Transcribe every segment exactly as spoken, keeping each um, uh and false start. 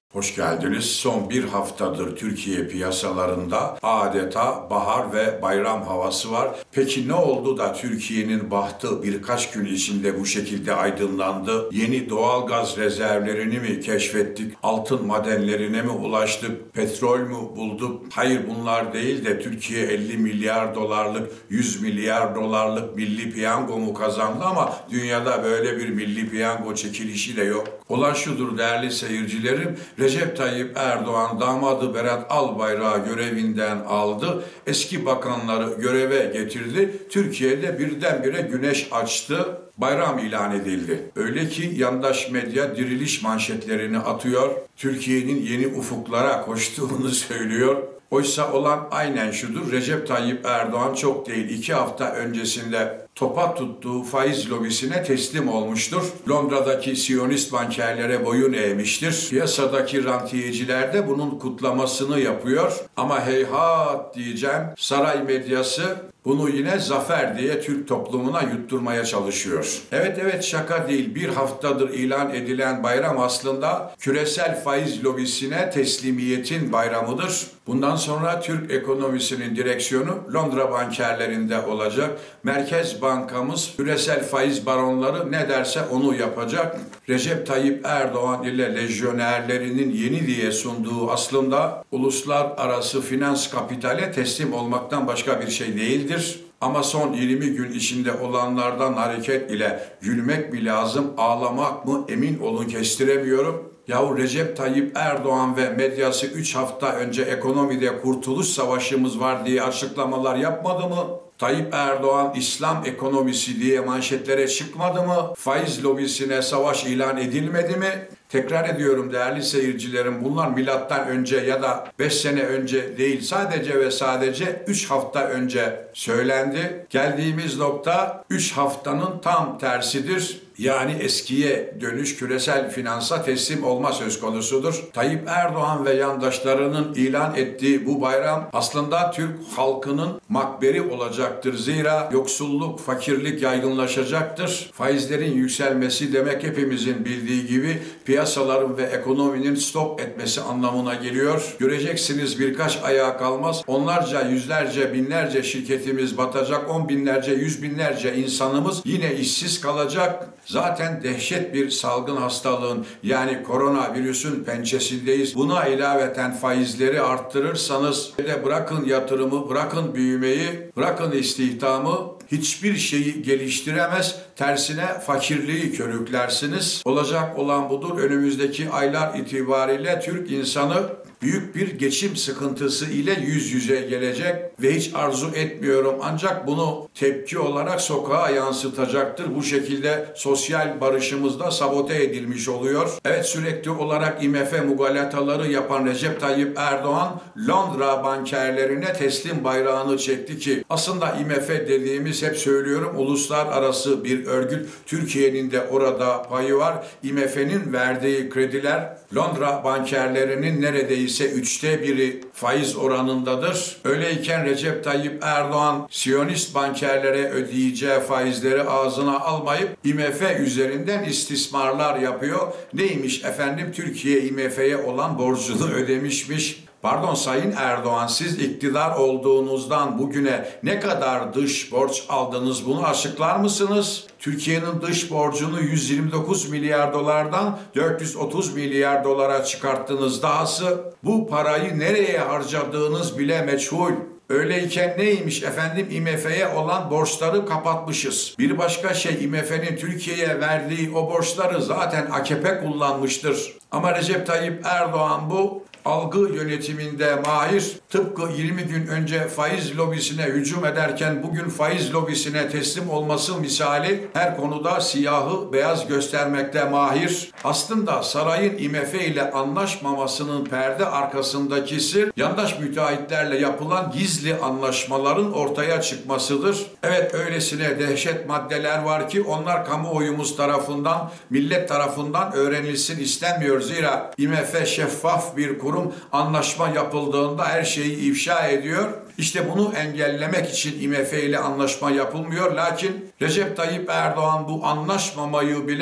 Hoş geldiniz. Son bir haftadır Türkiye piyasalarında adeta bahar ve bayram havası var. Peki ne oldu da Türkiye'nin bahtı birkaç gün içinde bu şekilde aydınlandı? Yeni doğalgaz rezervlerini mi keşfettik? Altın madenlerine mi ulaştık? Petrol mü bulduk? Hayır, bunlar değil de Türkiye elli milyar dolarlık, yüz milyar dolarlık milli piyango mu kazandı, ama dünyada böyle bir milli piyango çekilişi de yok. Olan şudur değerli seyircilerim, Recep Tayyip Erdoğan damadı Berat Albayrak'ı görevinden aldı. Eski bakanları göreve getirdi. Türkiye'de birdenbire güneş açtı. Bayram ilan edildi. Öyle ki yandaş medya diriliş manşetlerini atıyor. Türkiye'nin yeni ufuklara koştuğunu söylüyor. Oysa olan aynen şudur. Recep Tayyip Erdoğan çok değil iki hafta öncesinde topa tuttuğu faiz lobisine teslim olmuştur. Londra'daki Siyonist bankerlere boyun eğmiştir. Piyasadaki rantiyeciler de bunun kutlamasını yapıyor. Ama heyhat diyeceğim, saray medyası bunu yine zafer diye Türk toplumuna yutturmaya çalışıyor. Evet evet şaka değil, bir haftadır ilan edilen bayram aslında küresel faiz lobisine teslimiyetin bayramıdır. Bundan sonra Türk ekonomisinin direksiyonu Londra bankerlerinde olacak. Merkez Bankamız küresel faiz baronları ne derse onu yapacak. Recep Tayyip Erdoğan ile lejyonerlerinin yeni diye sunduğu aslında uluslararası finans kapitale teslim olmaktan başka bir şey değildir. Ama son yirmi gün içinde olanlardan hareket ile gülmek mi lazım, ağlamak mı, emin olun kestiremiyorum. Yahu Recep Tayyip Erdoğan ve medyası üç hafta önce ekonomide kurtuluş savaşımız var diye açıklamalar yapmadı mı? Tayyip Erdoğan İslam ekonomisi diye manşetlere çıkmadı mı? Faiz lobisine savaş ilan edilmedi mi? Tekrar ediyorum değerli seyircilerim, bunlar milattan önce ya da beş sene önce değil, sadece ve sadece üç hafta önce söylendi. Geldiğimiz nokta üç haftanın tam tersidir. Yani eskiye dönüş, küresel finansa teslim olma söz konusudur. Tayyip Erdoğan ve yandaşlarının ilan ettiği bu bayram aslında Türk halkının makberi olacaktır. Zira yoksulluk, fakirlik yaygınlaşacaktır. Faizlerin yükselmesi demek hepimizin bildiği gibi piyasaların ve ekonominin stop etmesi anlamına geliyor. Göreceksiniz birkaç aya kalmaz, onlarca, yüzlerce, binlerce şirketimiz batacak, on binlerce, yüz binlerce insanımız yine işsiz kalacak. Zaten dehşet bir salgın hastalığın, yani koronavirüsün pençesindeyiz. Buna ilaveten faizleri arttırırsanız de bırakın yatırımı, bırakın büyümeyi, bırakın istihdamı, hiçbir şeyi geliştiremez, tersine fakirliği körüklersiniz. Olacak olan budur. Önümüzdeki aylar itibariyle Türk insanı büyük bir geçim sıkıntısı ile yüz yüze gelecek ve hiç arzu etmiyorum, ancak bunu tepki olarak sokağa yansıtacaktır. Bu şekilde sosyal barışımız da sabote edilmiş oluyor. Evet, sürekli olarak I M F mugalataları yapan Recep Tayyip Erdoğan Londra bankerlerine teslim bayrağını çekti ki aslında I M F dediğimiz, hep söylüyorum, uluslararası bir örgüt. Türkiye'nin de orada payı var. I M F'nin verdiği krediler Londra bankerlerinin neredeyse ise üçte biri faiz oranındadır. Öyleyken Recep Tayyip Erdoğan Siyonist bankerlere ödeyeceği faizleri ağzına almayıp I M F üzerinden istismarlar yapıyor. Neymiş efendim? Türkiye I M F'ye olan borcunu ödemişmiş. Pardon Sayın Erdoğan, siz iktidar olduğunuzdan bugüne ne kadar dış borç aldınız, bunu açıklar mısınız? Türkiye'nin dış borcunu yüz yirmi dokuz milyar dolardan dört yüz otuz milyar dolara çıkarttınız. Dahası bu parayı nereye harcadığınız bile meçhul. Öyleyken neymiş efendim, I M F'ye olan borçları kapatmışız. Bir başka şey, I M F'nin Türkiye'ye verdiği o borçları zaten A K P kullanmıştır. Ama Recep Tayyip Erdoğan bu algı yönetiminde mahir. Tıpkı yirmi gün önce faiz lobisine hücum ederken bugün faiz lobisine teslim olması misali her konuda siyahı beyaz göstermekte mahir. Aslında sarayın I M F ile anlaşmamasının perde arkasındaki sır, yandaş müteahhitlerle yapılan gizli anlaşmaların ortaya çıkmasıdır. Evet, öylesine dehşet maddeler var ki onlar kamuoyumuz tarafından, millet tarafından öğrenilsin istenmiyor. Zira I M F şeffaf bir kurum. Anlaşma yapıldığında her şeyi ifşa ediyor. İşte bunu engellemek için I M F ile anlaşma yapılmıyor. Lakin Recep Tayyip Erdoğan bu anlaşmamayı bile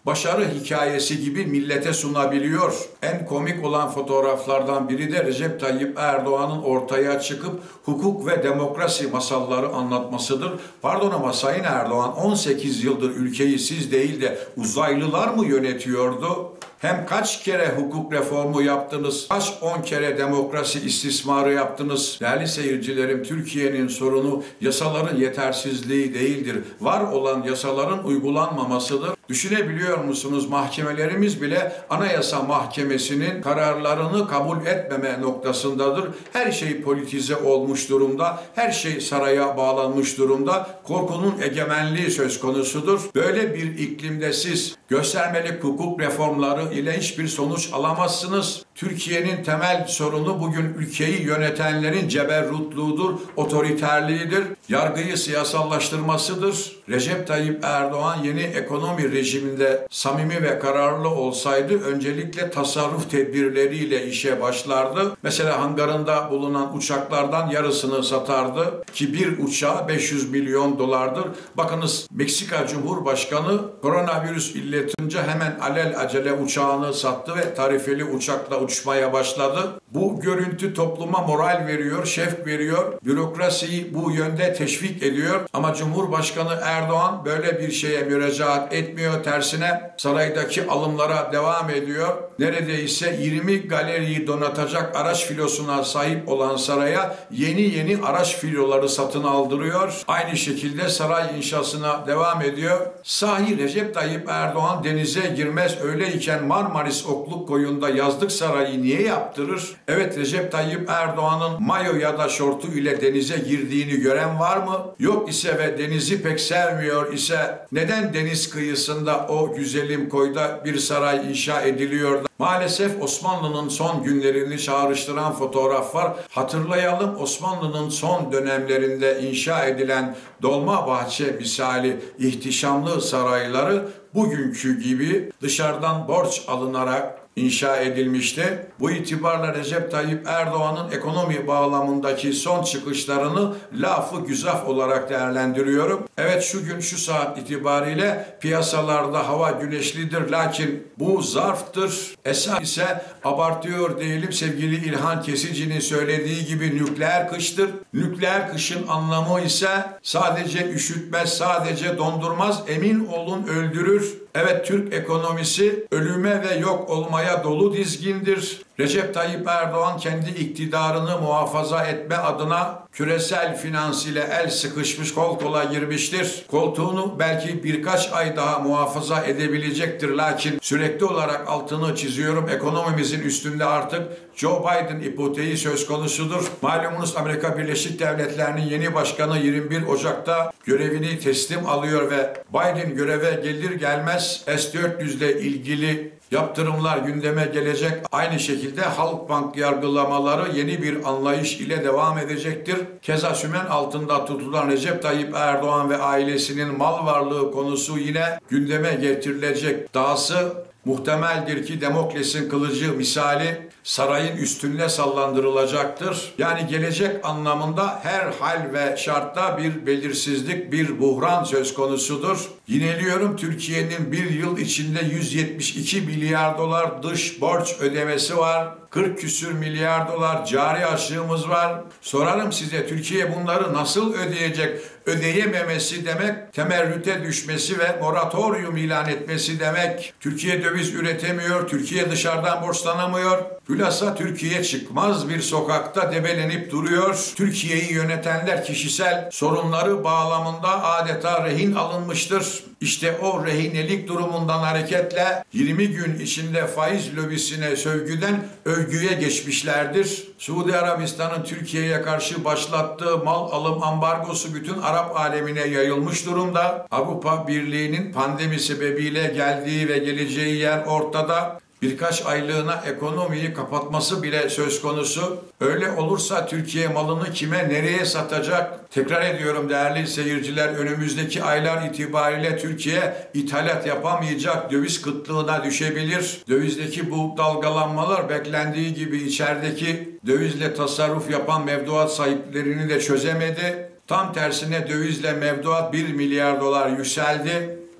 başarı hikayesi gibi millete sunabiliyor. En komik olan fotoğraflardan biri de Recep Tayyip Erdoğan'ın ortaya çıkıp hukuk ve demokrasi masalları anlatmasıdır. Pardon ama Sayın Erdoğan on sekiz yıldır ülkeyi siz değil de uzaylılar mı yönetiyordu? Hem kaç kere hukuk reformu yaptınız, kaç on kere demokrasi istismarı yaptınız. Değerli seyircilerim, Türkiye'nin sorunu yasaların yetersizliği değildir. Var olan yasaların uygulanmamasıdır. Düşünebiliyor musunuz? Mahkemelerimiz bile Anayasa Mahkemesi'nin kararlarını kabul etmeme noktasındadır. Her şey politize olmuş durumda. Her şey saraya bağlanmış durumda. Korkunun egemenliği söz konusudur. Böyle bir iklimde siz göstermelik hukuk reformları ile hiçbir sonuç alamazsınız. Türkiye'nin temel sorunu bugün ülkeyi yönetenlerin ceberrutluğudur, otoriterliğidir, yargıyı siyasallaştırmasıdır. Recep Tayyip Erdoğan yeni ekonomi rejiminde samimi ve kararlı olsaydı öncelikle tasarruf tedbirleriyle işe başlardı. Mesela hangarında bulunan uçaklardan yarısını satardı ki bir uçağı beş yüz milyon dolardır. Bakınız, Meksika Cumhurbaşkanı koronavirüs illetince hemen alelacele uçağını sattı ve tarifeli uçakla uçmaya başladı. Bu görüntü topluma moral veriyor, şevk veriyor, bürokrasiyi bu yönde teşvik ediyor. Ama Cumhurbaşkanı Erdoğan böyle bir şeye müracaat etmiyor. Tersine saraydaki alımlara devam ediyor. Neredeyse yirmi galeriyi donatacak araç filosuna sahip olan saraya yeni yeni araç filoları satın aldırıyor. Aynı şekilde saray inşasına devam ediyor. Sahi Recep Tayyip Erdoğan denize girmez öyleyken Marmaris Okluk Koyu'nda yazlık sarayı niye yaptırır? Evet, Recep Tayyip Erdoğan'ın mayo ya da şortu ile denize girdiğini gören var mı? Yok ise ve denizi pek sevmiyor ise neden deniz kıyısında o güzelim koyda bir saray inşa ediliyor da? Maalesef Osmanlı'nın son günlerini çağrıştıran fotoğraflar. Hatırlayalım, Osmanlı'nın son dönemlerinde inşa edilen Dolmabahçe misali ihtişamlı sarayları bugünkü gibi dışarıdan borç alınarak inşa edilmişti. Bu itibarla Recep Tayyip Erdoğan'ın ekonomi bağlamındaki son çıkışlarını lafı güzaf olarak değerlendiriyorum. Evet, şu gün şu saat itibariyle piyasalarda hava güneşlidir, lakin bu zarftır. Esas ise abartıyor değilim, sevgili İlhan Kesici'nin söylediği gibi nükleer kıştır. Nükleer kışın anlamı ise sadece üşütmez, sadece dondurmaz, emin olun öldürür. Evet, Türk ekonomisi ölüme ve yok olmaya dolu dizgindir. Recep Tayyip Erdoğan kendi iktidarını muhafaza etme adına küresel finans ile el sıkışmış, kol kola girmiştir. Koltuğunu belki birkaç ay daha muhafaza edebilecektir. Lakin sürekli olarak altını çiziyorum, ekonomimizin üstünde artık Joe Biden ipoteği söz konusudur. Malumunuz Amerika Birleşik Devletleri'nin yeni başkanı yirmi bir Ocak'ta görevini teslim alıyor ve Biden göreve gelir gelmez S dört yüz ile ilgili yaptırımlar gündeme gelecek. Aynı şekilde Halkbank yargılamaları yeni bir anlayış ile devam edecektir. Keza sümen altında tutulan Recep Tayyip Erdoğan ve ailesinin mal varlığı konusu yine gündeme getirilecek. Dahası muhtemeldir ki Demokles'in kılıcı misali sarayın üstüne sallandırılacaktır. Yani gelecek anlamında her hal ve şartta bir belirsizlik, bir buhran söz konusudur. Yineliyorum, Türkiye'nin bir yıl içinde yüz yetmiş iki milyar dolar dış borç ödemesi var. kırk küsür milyar dolar cari açığımız var. Sorarım size, Türkiye bunları nasıl ödeyecek? Ödeyememesi demek temerrüte düşmesi ve moratorium ilan etmesi demek. Türkiye döviz üretemiyor, Türkiye dışarıdan borçlanamıyor. Hülasa Türkiye çıkmaz bir sokakta debelenip duruyor. Türkiye'yi yönetenler kişisel sorunları bağlamında adeta rehin alınmıştır. İşte o rehinelik durumundan hareketle yirmi gün içinde faiz lobisine sövgüden övgüye geçmişlerdir. Suudi Arabistan'ın Türkiye'ye karşı başlattığı mal alım ambargosu bütün Arap alemine yayılmış durumda. Avrupa Birliği'nin pandemi sebebiyle geldiği ve geleceği yer ortada. Birkaç aylığına ekonomiyi kapatması bile söz konusu. Öyle olursa Türkiye malını kime, nereye satacak? Tekrar ediyorum değerli seyirciler, önümüzdeki aylar itibariyle Türkiye ithalat yapamayacak, döviz kıtlığına düşebilir. Dövizdeki bu dalgalanmalar beklendiği gibi içerideki dövizle tasarruf yapan mevduat sahiplerini de çözemedi. Tam tersine dövizle mevduat bir milyar dolar yükseldi.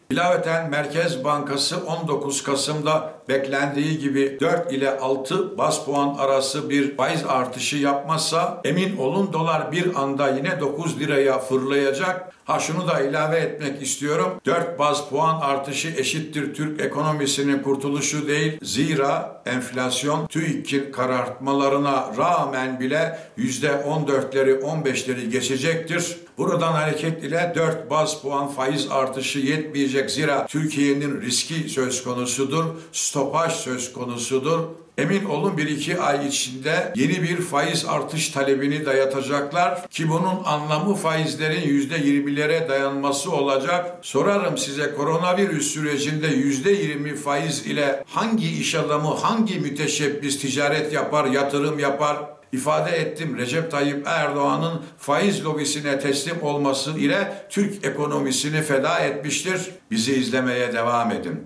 İlaveten Merkez Bankası on dokuz Kasım'da beklendiği gibi dört ile altı baz puan arası bir faiz artışı yapmazsa emin olun dolar bir anda yine dokuz liraya fırlayacak. Ha şunu da ilave etmek istiyorum. dört baz puan artışı eşittir Türk ekonomisinin kurtuluşu değil. Zira enflasyon TÜİK'in karartmalarına rağmen bile yüzde on dörtleri on beşleri geçecektir. Buradan hareket ile dört baz puan faiz artışı yetmeyecek. Zira Türkiye'nin riski söz konusudur, stopaj söz konusudur. Emin olun bir iki ay içinde yeni bir faiz artış talebini dayatacaklar ki bunun anlamı faizlerin yüzde yirmilere dayanması olacak. Sorarım size, koronavirüs sürecinde yüzde yirmi faiz ile hangi iş adamı, hangi müteşebbis ticaret yapar, yatırım yapar? İfade ettim, Recep Tayyip Erdoğan'ın faiz lobisine teslim olması ile Türk ekonomisini feda etmiştir. Bizi izlemeye devam edin.